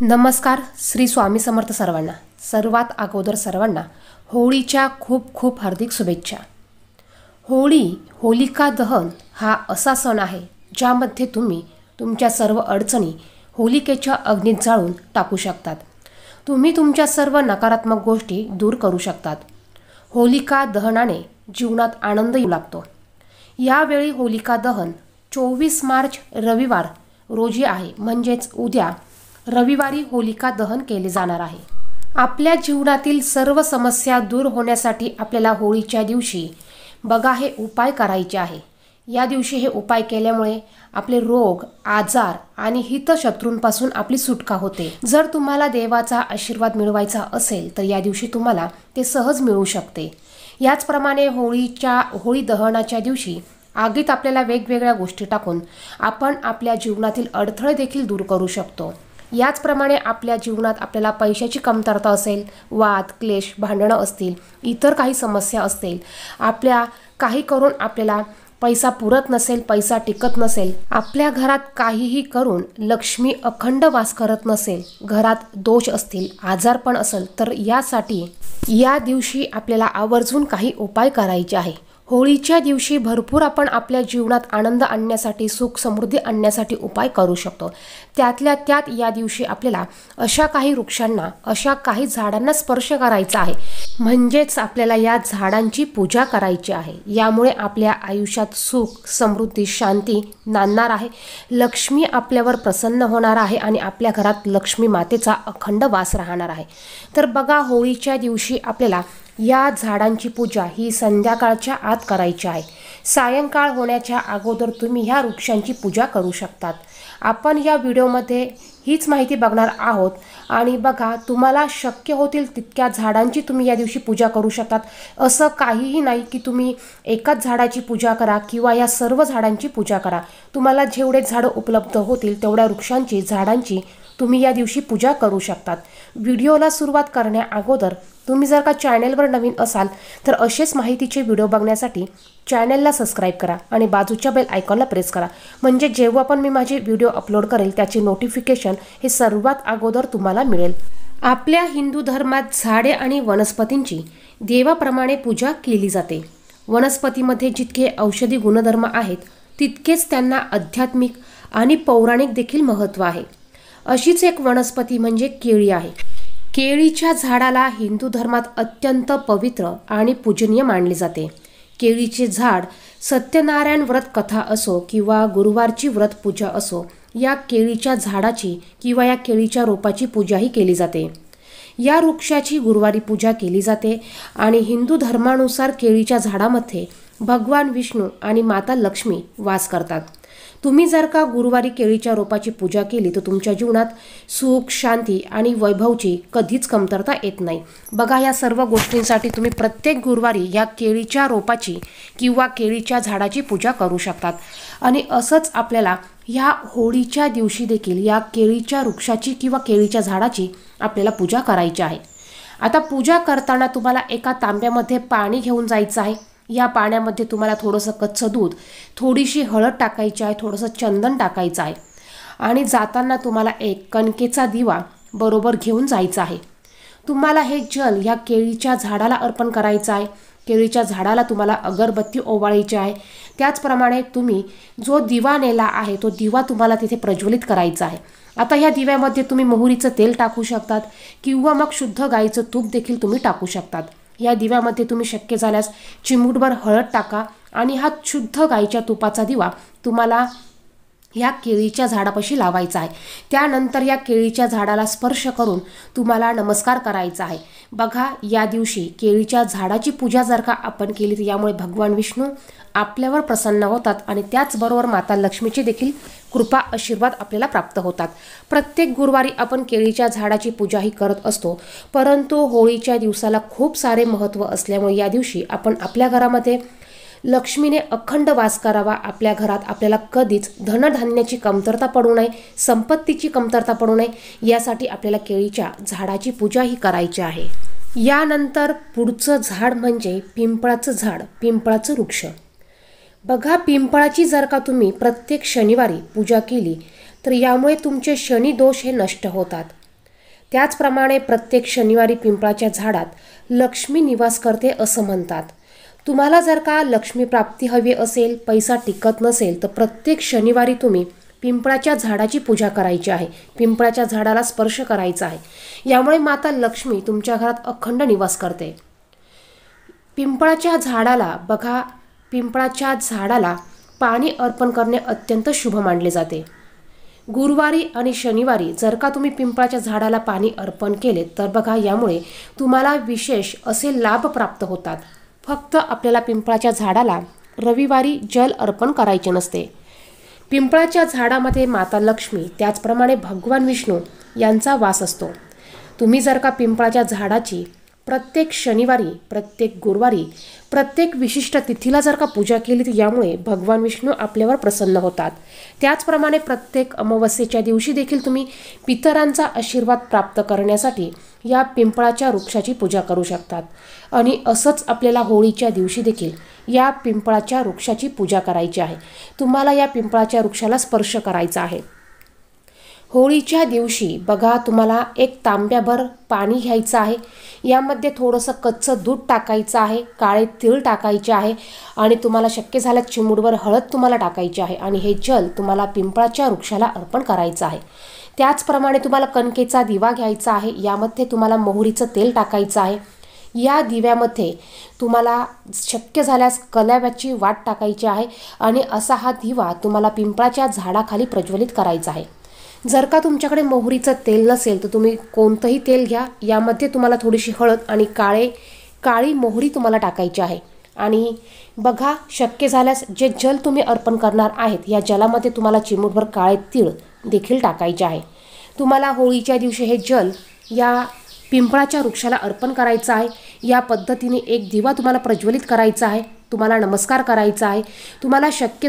नमस्कार. श्री स्वामी समर्थ सर्वांना. सर्वात अगोदर सर्वांना होळीच्या खूप खूप हार्दिक शुभेच्छा. होलिका दहन हा असा सण आहे ज्यामध्ये तुम्ही तुमच्या सर्व अडचणी होलिकेच्या अग्नीत जाळून टाकू शकतात. तुम्ही तुमच्या सर्व नकारात्मक गोष्टी दूर करू शकतात. होलिका दहनाने जीवनात आनंद येऊ लागतो. यावेळी होलिका दहन 24 मार्च रविवार रोजी आहे, म्हणजेच उद्या रविवारी होलिका दहन केले जाणार आहे. आपल्या जीवनातील सर्व समस्या दूर होण्यासाठी आपल्याला होळीच्या दिवशी बघा हे उपाय करायचे आहे. या दिवशी हे उपाय केल्यामुळे आपले रोग, आजार आणि हितशत्रूंपासून आपली सुटका होते. जर तुम्हाला देवाचा आशीर्वाद मिळवायचा असेल तर या दिवशी तुम्हाला ते सहज मिळू शकते. याचप्रमाणे होळी दहनाच्या दिवशी आगीत आपल्याला वेगवेगळ्या गोष्टी टाकून आपण आपल्या जीवनातील अडथळे देखील दूर करू शकतो. याचप्रमाणे आपल्या जीवनात आपल्याला पैशाची कमतरता असेल, वाद, क्लेश, भांडणं असतील, इतर काही समस्या असतील, काही करून आपल्याला पैसा पुरत नसेल, पैसा टिकत नसेल, आपल्या घरात काहीही करून लक्ष्मी अखंड वास करत नसेल, घरात दोष असतील, आजारपण असेल, तर यासाठी या दिवशी आपल्याला आवर्जून काही उपाय करायचे आहे. होळीच्या दिवशी भरपूर आपण आपल्या जीवनात आनंद आणण्यासाठी, सुख समृद्धी आणण्यासाठी उपाय करू शकतो. त्यातल्या त्यात या दिवशी आपल्याला अशा काही वृक्षांना, अशा काही झाडांना स्पर्श करायचा आहे, म्हणजेच आपल्याला या झाडांची पूजा करायची आहे. यामुळे आपल्या आयुष्यात सुख, समृद्धी, शांती नांदणार आहे. लक्ष्मी आपल्यावर प्रसन्न होणार आहे आणि आपल्या घरात लक्ष्मी मातेचा अखंड वास राहणार आहे. तर बघा, होळीच्या दिवशी आपल्याला या झाडांची पूजा ही संध्याकाळच्या आत करायची आहे. सायंकाळ होण्याच्या अगोदर तुम्ही ह्या वृक्षांची पूजा करू शकतात. आपण या व्हिडिओमध्ये हीच माहिती बघणार आहोत. आणि बघा, तुम्हाला शक्य होतील तितक्या झाडांची तुम्ही या दिवशी पूजा करू शकतात. असं काहीही नाही की तुम्ही एकाच झाडाची पूजा करा किंवा या सर्व झाडांची पूजा करा. तुम्हाला जेवढे झाडं उपलब्ध होतील तेवढ्या वृक्षांची, झाडांची तुम्ही या दिवशी पूजा करू शकतात. व्हिडिओला सुरुवात करण्या अगोदर तुम्ही जर का चॅनलवर नवीन असाल तर असेच माहितीचे व्हिडिओ बघण्यासाठी चॅनलला सबस्क्राईब करा आणि बाजूच्या बेल आयकॉनला प्रेस करा, म्हणजे जेव्हा पण मी माझे व्हिडिओ अपलोड करेल त्याचे नोटिफिकेशन हे सर्वात अगोदर तुम्हाला मिळेल. आपल्या हिंदू धर्मात झाडे आणि वनस्पतींची देवाप्रमाणे पूजा केली जाते. वनस्पतीमध्ये जितके औषधी गुणधर्म आहेत तितकेच त्यांना आध्यात्मिक आणि पौराणिक देखील महत्त्व आहे. अशीच एक वनस्पती म्हणजे केळी आहे. केळीच्या झाडाला हिंदू धर्मात अत्यंत पवित्र आणि पूजनीय मानले जाते. केळीचे झाड सत्यनारायण व्रत कथा असो किंवा गुरुवारची व्रत पूजा असो, या केळीच्या झाडाची किंवा या केळीच्या रोपाची पूजाही केली जाते. या वृक्षाची गुरुवारी पूजा केली जाते आणि हिंदू धर्मानुसार केळीच्या झाडामध्ये भगवान विष्णू आणि माता लक्ष्मी वास करतात. तुम्ही जर का गुरुवारी केळीच्या रोपाची पूजा केली तर तुमच्या जीवनात सुख, शांती आणि वैभवची कधीच कमतरता येत नाही. बघा, या सर्व गोष्टींसाठी तुम्ही प्रत्येक गुरुवारी या केळीच्या रोपाची किंवा केळीच्या झाडाची पूजा करू शकतात. आणि असंच आपल्याला ह्या होळीच्या दिवशी देखील या केळीच्या वृक्षाची किंवा केळीच्या झाडाची आपल्याला पूजा करायची आहे. आता पूजा करताना तुम्हाला एका तांब्यामध्ये पाणी घेऊन जायचं आहे. या पाण्यामध्ये तुम्हाला थोडंसं कच्चं दूध, थोडीशी हळद टाकायची आहे, थोडंसं चंदन टाकायचं आहे आणि जाताना तुम्हाला एक कणकेचा दिवा बरोबर घेऊन जायचा आहे. तुम्हाला हे जल या केळीच्या झाडाला अर्पण करायचं आहे. केळीच्या झाडाला तुम्हाला अगरबत्ती ओवाळायची आहे. त्याचप्रमाणे तुम्ही जो दिवा नेला आहे तो दिवा तुम्हाला तिथे प्रज्वलित करायचा आहे. आता ह्या दिव्यामध्ये तुम्ही मोहरीचं तेल टाकू शकतात किंवा मग शुद्ध गाईचं तूप देखील तुम्ही टाकू शकतात. या दिव्यामध्ये तुम्ही शक्य झाल्यास चिमूटभर हळद टाका आणि हा शुद्ध गाईच्या तुपाचा दिवा तुम्हाला या केळीच्या झाडापाशी लावायचा आहे. त्यानंतर या केळीच्या झाडाला स्पर्श करून तुम्हाला नमस्कार करायचा आहे. बघा, या दिवशी केळीच्या झाडाची पूजा जर का आपण केली तर यामुळे भगवान विष्णू आपल्यावर प्रसन्न होतात आणि त्याचबरोबर माता लक्ष्मीची देखील कृपा, आशीर्वाद आपल्याला प्राप्त होतात. प्रत्येक गुरुवारी आपण केळीच्या झाडाची पूजाही करत असतो, परंतु होळीच्या दिवसाला खूप सारे महत्त्व असल्यामुळे या दिवशी आपण आपल्या घरामध्ये लक्ष्मीने अखंड वास करावा. आपल्या घरात आपल्याला कधीच धनधान्याची कमतरता पडू नये, संपत्तीची कमतरता पडू नये, यासाठी आपल्याला केळीच्या झाडाची पूजा ही करायची आहे. यानंतर पुढचं झाड म्हणजे पिंपळाचं झाड, पिंपळाचं वृक्ष. बघा, पिंपळाची जर का तुम्ही प्रत्येक शनिवारी पूजा केली तर यामुळे तुमचे शनी दोष हे नष्ट होतात. त्याचप्रमाणे प्रत्येक शनिवारी पिंपळाच्या झाडात लक्ष्मी निवास करते असं म्हणतात. तुम्हाला जर का लक्ष्मी प्राप्ती हवी असेल, पैसा टिकत नसेल, तर प्रत्येक शनिवारी तुम्ही पिंपळाच्या झाडाची पूजा करायची आहे. पिंपळाच्या झाडाला स्पर्श करायचा आहे. यामुळे माता लक्ष्मी तुमच्या घरात अखंड निवास करते. पिंपळाच्या झाडाला बघा, पिंपळाच्या झाडाला पाणी अर्पण करणे अत्यंत शुभ मानले जाते. गुरुवारी आणि शनिवारी जर का तुम्ही पिंपळाच्या झाडाला पाणी अर्पण केले तर बघा, यामुळे तुम्हाला विशेष असे लाभ प्राप्त होतात. फक्त आपल्याला पिंपळाच्या झाडाला रविवारी जल अर्पण करायचे नसते. पिंपळाच्या झाडामध्ये माता लक्ष्मी त्याचप्रमाणे भगवान विष्णू यांचा वास असतो. तुम्ही जर का पिंपळाच्या झाडाची प्रत्येक शनिवारी, प्रत्येक गुरुवारी, प्रत्येक विशिष्ट तिथीला जर का पूजा केली तर यामुळे भगवान विष्णू आपल्यावर प्रसन्न होतात. त्याचप्रमाणे प्रत्येक अमावस्येच्या दिवशी देखील तुम्ही पितरांचा आशीर्वाद प्राप्त करण्यासाठी या पिंपळाच्या वृक्षाची पूजा करू शकतात. आणि असंच आपल्याला होळीच्या दिवशी देखील या पिंपळाच्या वृक्षाची पूजा करायची आहे. तुम्हाला या पिंपळाच्या वृक्षाला स्पर्श करायचा आहे. होळीच्या दिवशी बघा, तुम्हाला एक तांब्याभर पाणी घ्यायचं आहे. यामध्ये थोडंसं कच्चं दूध टाकायचं आहे, काळे तीळ टाकायचे आहे आणि तुम्हाला शक्य झाल्यास चिमूटभर हळद तुम्हाला टाकायची आहे आणि हे जल तुम्हाला पिंपळाच्या वृक्षाला अर्पण करायचं आहे. त्याचप्रमाणे तुम्हाला कणकेचा दिवा घ्यायचा आहे. यामध्ये तुम्हाला मोहरीचं तेल टाकायचं आहे. या दिव्यामध्ये तुम्हाला शक्य झाल्यास कलाव्याची वाट टाकायची आहे आणि असा हा दिवा तुम्हाला पिंपळाच्या झाडाखाली प्रज्वलित करायचा आहे. जर का तुमच्याकडे मोहरीचं तेल नसेल तर तुम्ही कोणतंही तेल घ्या. यामध्ये तुम्हाला थोडीशी हळद आणि काळी मोहरी तुम्हाला टाकायची आहे. आणि बघा, शक्य झाल्यास जे जल तुम्ही अर्पण करणार आहेत या जलामध्ये तुम्हाला चिमूटभर काळे तीळ देखील टाकायचे आहे. तुम्हाला होळीच्या दिवशी हे जल या पिंपळाच्या वृक्षाला अर्पण करायचं आहे. या पद्धतीने एक दिवा तुम्हाला प्रज्वलित करायचा आहे. तुम्हाला नमस्कार करायचा आहे. तुम्हाला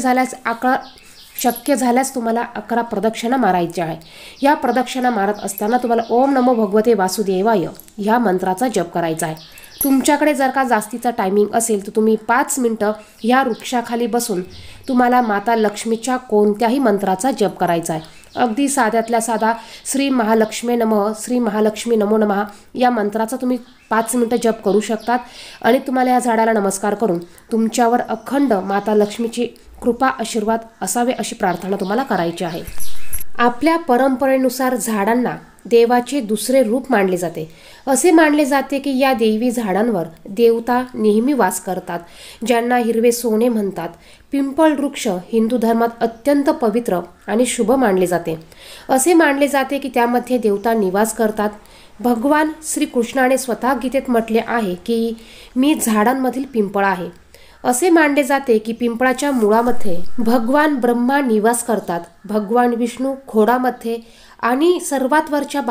शक्य झाल्यास तुम्हाला 11 प्रदक्षिणा मारायच्या आहे. या प्रदक्षिणा मारत असताना तुम्हाला ओम नमो भगवते वासुदेवाय ह्या मंत्राचा जप करायचा आहे. तुमच्याकडे जर का जास्तीचा टायमिंग असेल तर तुम्ही 5 मिनिटं ह्या वृक्षाखाली बसून तुम्हाला माता लक्ष्मीच्या कोणत्याही मंत्राचा जप करायचा आहे. अगदी साध्यातल्या साधा श्री महालक्ष्मी नमः, श्री महालक्ष्मी नमो नमः या मंत्राचा तुम्ही 5 मिनिटं जप करू शकतात. आणि तुम्हाला या झाडाला नमस्कार करून तुमच्यावर अखंड माता लक्ष्मीची कृपा आशीर्वाद असावे अशी प्रार्थना तुम्हाला करायची आहे. आपल्या परंपरेनुसार झाडांना देवाचे दुसरे रूप मानले जाते. असे मानले जाते की या देवी झाडांवर देवता नेहमी वास करतात, ज्यांना हिरवे सोने म्हणतात. पिंपळ वृक्ष हिंदू धर्मात अत्यंत पवित्र आणि शुभ मानले जाते. असे मानले जाते की त्यामध्ये देवता निवास करतात. भगवान श्रीकृष्णाने स्वतः गीतेत म्हटले आहे की मी झाडांमधील पिंपळ आहे. असे मानले जाते की पिंपळाच्या मुळामध्ये भगवान ब्रह्मा निवास करतात. भगवान विष्णू खोडामध्ये आणि सर्वात वरच्या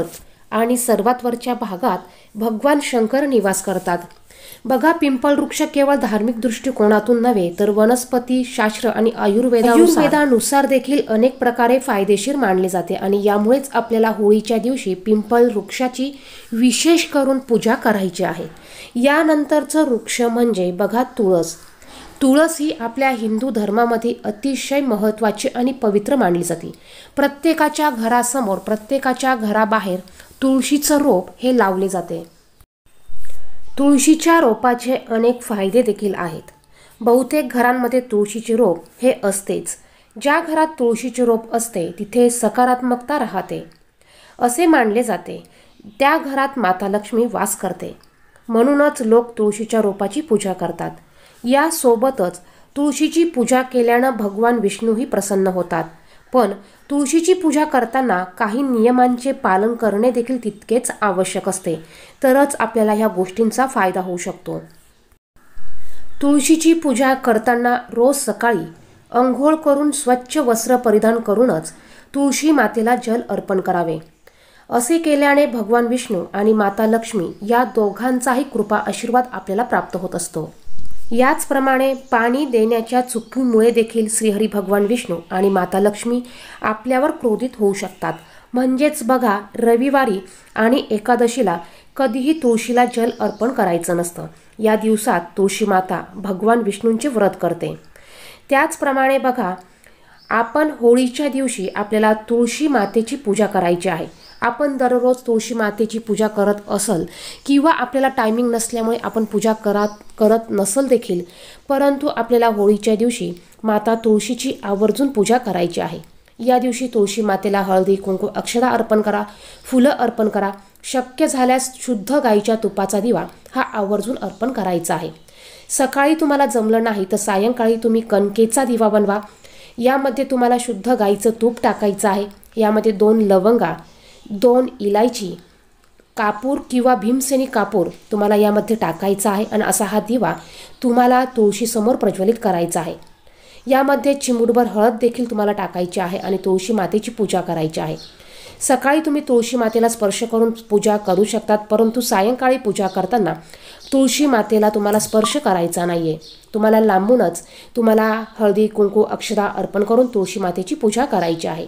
भागात भगवान शंकर निवास करतात. बघा, पिंपळ वृक्ष केवळ धार्मिक दृष्टिकोनातून नव्हे तर वनस्पती शास्त्र आणि आयुर्वेदानुसार देखील अनेक प्रकारे फायदेशीर मानले जाते. आणि यामुळेच आपल्याला होळीच्या दिवशी पिंपळ वृक्षाची विशेष करून पूजा करायची आहे. यानंतरचं वृक्ष म्हणजे बघा तुळस. तुळस ही आपल्या हिंदू धर्मामध्ये अतिशय महत्त्वाची आणि पवित्र मानली जाते. प्रत्येकाच्या घरासमोर, प्रत्येकाच्या घराबाहेर तुळशीचं रोप हे लावले जाते. तुळशीच्या रोपाचे अनेक फायदे देखील आहेत. बहुतेक घरांमध्ये तुळशीचे रोप हे असतेच. ज्या घरात तुळशीचे रोप असते तिथे सकारात्मकता राहते असे मानले जाते. त्या घरात माता लक्ष्मी वास करते. म्हणूनच लोक तुळशीच्या रोपाची पूजा करतात. यासोबतच तुळशीची पूजा केल्यानं भगवान विष्णूही प्रसन्न होतात. पण तुळशीची पूजा करताना काही नियमांचे पालन करणे देखील तितकेच आवश्यक असते. तरच आपल्याला ह्या गोष्टींचा फायदा होऊ शकतो. तुळशीची पूजा करताना रोज सकाळी अंघोळ करून स्वच्छ वस्त्र परिधान करूनच तुळशी मातेला जल अर्पण करावे. असे केल्याने भगवान विष्णू आणि माता लक्ष्मी या दोघांचाही कृपा आशीर्वाद आपल्याला प्राप्त होत असतो. याचप्रमाणे पाणी देण्याच्या चुकीमुळे देखील श्रीहरी भगवान विष्णू आणि माता लक्ष्मी आपल्यावर क्रोधित होऊ शकतात. म्हणजेच बघा, रविवारी आणि एकादशीला कधीही तुळशीला जल अर्पण करायचं नसतं. या दिवसात तुळशी माता भगवान विष्णूंचे व्रत करते. त्याचप्रमाणे बघा, आपण होळीच्या दिवशी आपल्याला तुळशी मातेची पूजा करायची आहे. आपण दररोज तुळशी मातेची पूजा करत असल किंवा आपल्याला टायमिंग नसल्यामुळे आपण पूजा करत नसल देखील, परंतु आपल्याला होळीच्या दिवशी माता तुळशीची आवर्जून पूजा करायची आहे। या दिवशी तुळशी मातेला हळदी कुंकू अक्षता अर्पण करा, फुलं अर्पण करा। शक्य झाल्यास शुद्ध गाईच्या तुपाचा दिवा हा आवर्जून अर्पण करायचा आहे। सकाळी तुम्हाला जमलं नाही तर सायंकाळी तुम्ही कणकेचा दिवा बनवा। यामध्ये तुम्हाला शुद्ध गाईचं तूप टाकायचं आहे। यामध्ये 2 लवंगा, 2 इलायची, कापूर किंवा भीमसेनी कापूर तुम्हाला यामध्ये टाकायचा आहे आणि असा हा दिवा तुम्हाला तुळशीसमोर प्रज्वलित करायचा आहे। यामध्ये चिमूटभर हळद देखील तुम्हाला टाकायची आहे आणि तुळशी मातेची पूजा करायची आहे। सकाळी तुम्ही तुळशी मातेला स्पर्श करून पूजा करू शकतात, परंतु सायंकाळी पूजा करताना तुळशी मातेला तुम्हाला स्पर्श करायचा नाहीये। तुम्हाला लांबूनच हळदी कुंकू अक्षता अर्पण करून तुळशी मातेची पूजा करायची आहे।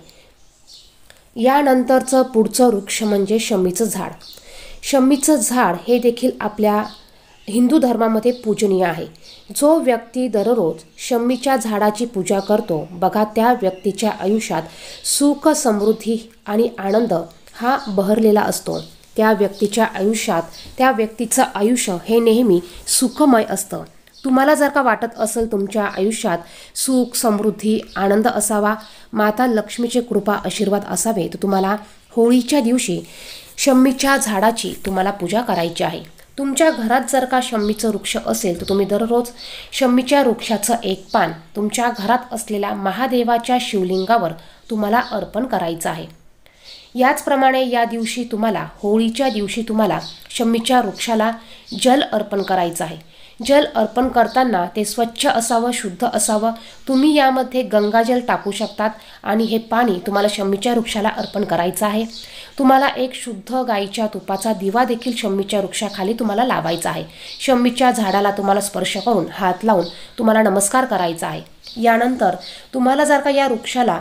यानंतरचं पुढचं वृक्ष म्हणजे शमीचं झाड। शमीचं झाड हे देखील आपल्या हिंदू धर्मामध्ये पूजनीय आहे। जो व्यक्ती दररोज शमीच्या झाडाची पूजा करतो बघा, त्या व्यक्तीच्या आयुष्यात सुख समृद्धी आणि आनंद हा बहरलेला असतो। त्या व्यक्तीच्या आयुष्यात त्या व्यक्तीचं आयुष्य हे नेहमी सुखमय असतं। तुम्हाला जर का वाटत असेल तुमच्या आयुष्यात सुख समृद्धी आनंद असावा, माता लक्ष्मीचे कृपा आशीर्वाद असावे, तर तुम्हाला होळीच्या दिवशी शमीच्या झाडाची तुम्हाला पूजा करायची आहे। तुमच्या घरात जर का शमीचं वृक्ष असेल तर तुम्ही दररोज शमीच्या वृक्षाचं एक पान तुमच्या घरात असलेल्या महादेवाच्या शिवलिंगावर तुम्हाला अर्पण करायचं आहे। याचप्रमाणे या दिवशी होळीच्या दिवशी तुम्हाला शमीच्या वृक्षाला जल अर्पण करायचं आहे। जल अर्पण करताना ते स्वच्छ असावं, शुद्ध असावं। तुम्ही यामध्ये गंगाजल टाकू शकतात आणि हे पाणी तुम्हाला शमीच्या वृक्षाला अर्पण करायचं आहे। तुम्हाला एक शुद्ध गाईच्या तुपाचा दिवा देखील शमीच्या वृक्षाखाली तुम्हाला लावायचा आहे। शमीच्या झाडाला तुम्हाला स्पर्श करून हात लावून तुम्हाला नमस्कार करायचा आहे। यानंतर तुम्हाला जर का या वृक्षाला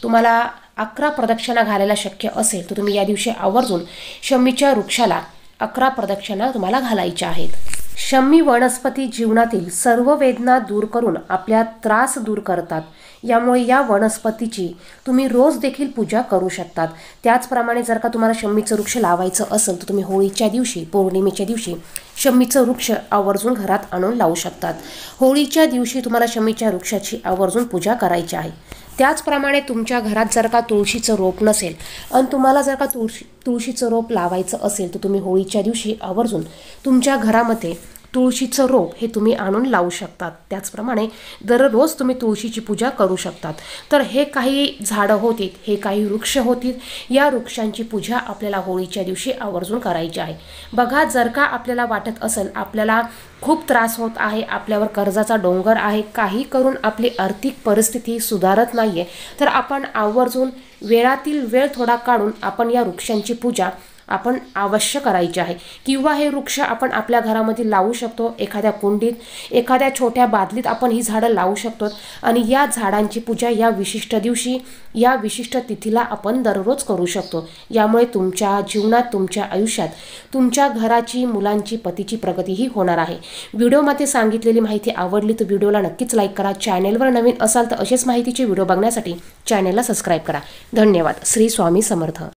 11 प्रदक्षिणा घालायला शक्य असेल तर तुम्ही या दिवशी आवर्जून शमीच्या वृक्षाला 11 प्रदक्षिणा तुम्हाला घालायच्या आहेत। शमी वनस्पती जीवनातील सर्व वेदना दूर करून आपल्या त्रास दूर करतात। यामुळे या वनस्पतीची तुम्ही रोज देखील पूजा करू शकतात। त्याचप्रमाणे जर का तुम्हाला शमीचं वृक्ष लावायचं असेल तर तुम्ही होळीच्या दिवशी, पौर्णिमेच्या दिवशी शमीचं वृक्ष आवर्जून घरात आणून लावू शकतात। होळीच्या दिवशी तुम्हाला शमीच्या वृक्षाची आवर्जून पूजा करायची आहे। त्याचप्रमाणे तुमच्या घरात जर का तुळशीचं रोप नसेल आणि तुम्हाला जर का तुळशीचं रोप लावायचं असेल तर तुम्ही होळीच्या दिवशी आवर्जून तुमच्या घरामध्ये तुळशीचं रोप हे तुम्ही आणून लावू शकतात। त्याचप्रमाणे दररोज तुम्ही तुळशीची पूजा करू शकतात। तर हे काही झाडं होती, हे काही वृक्ष होती। या वृक्षांची पूजा आपल्याला होळीच्या दिवशी आवर्जून करायची आहे। बघा, जर का आपल्याला वाटत असेल आपल्याला खूप त्रास होत आहे, आपल्यावर कर्जाचा डोंगर आहे, काही करून आपली आर्थिक परिस्थिती सुधारत नाहीये, तर आपण आवर्जून वेळातील वेळ थोडा काढून आपण या वृक्षांची पूजा आपण अवश्य करायची आहे। किंवा हे वृक्ष आपण आपल्या घरामध्ये लावू शकतो, एखाद्या कुंडीत, एखाद्या छोट्या बादलीत आपण ही झाडं लावू शकतो आणि या झाडांची पूजा या विशिष्ट दिवशी, या विशिष्ट तिथीला आपण दररोज करू शकतो। यामुळे तुमच्या जीवनात, तुमच्या आयुष्यात, तुमच्या घराची, मुलांची, पतीची प्रगतीही होणार आहे। व्हिडिओमध्ये सांगितलेली माहिती आवडली तर व्हिडिओला नक्कीच लाईक करा। चॅनेलवर नवीन असाल तर असेच माहितीचे व्हिडिओ बघण्यासाठी चॅनेलला सबस्क्राईब करा। धन्यवाद। श्री स्वामी समर्थ।